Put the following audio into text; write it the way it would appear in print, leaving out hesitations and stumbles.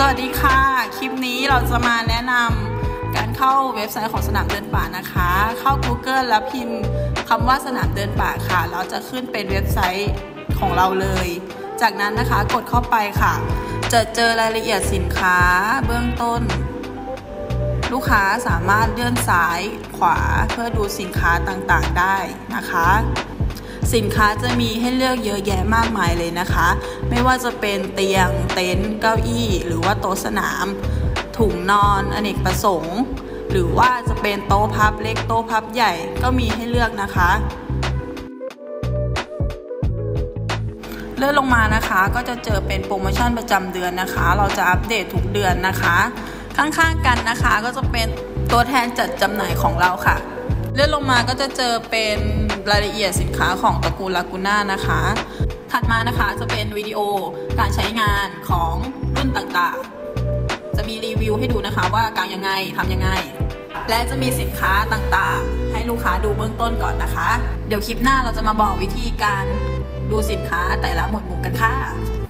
วัสดีค่ะคลิปนี้เราจะมาแนะนำการเข้าเว็บไซต์ของสนามเดินป่านะคะเข้า Google แล้วพิมพ์คำว่าสนามเดินป่าค่ะเราจะขึ้นเป็นเว็บไซต์ของเราเลยจากนั้นนะคะกดเข้าไปค่ะจะเจอรายละเอียดสินค้าเบื้องต้นลูกค้าสามารถเลื่อนซ้ายขวาเพื่อดูสินค้าต่างๆได้นะคะสินค้าจะมีให้เลือกเยอะแยะมากมายเลยนะคะไม่ว่าจะเป็นเตียงเต็นท์เก้าอี้หรือว่าโต๊ะสนามถุงนอนอเนกประสงค์หรือว่าจะเป็นโต๊ะพับเล็กโต๊ะพับใหญ่ก็มีให้เลือกนะคะเลื่อนลงมานะคะก็จะเจอเป็นโปรโมชั่นประจำเดือนนะคะเราจะอัปเดตทุกเดือนนะคะข้างๆกันนะคะก็จะเป็นตัวแทนจัดจำหน่ายของเราค่ะเลื่อนลงมาก็จะเจอเป็นรายละเอียดสินค้าของตระกูลลากูน่านะคะถัดมานะคะจะเป็นวิดีโอการใช้งานของรุ่นต่างๆจะมีรีวิวให้ดูนะคะว่ากางยังไงทำยังไงและจะมีสินค้าต่างๆให้ลูกค้าดูเบื้องต้นก่อนนะคะเดี๋ยวคลิปหน้าเราจะมาบอกวิธีการดูสินค้าแต่ละหมวดหมู่กันค่ะ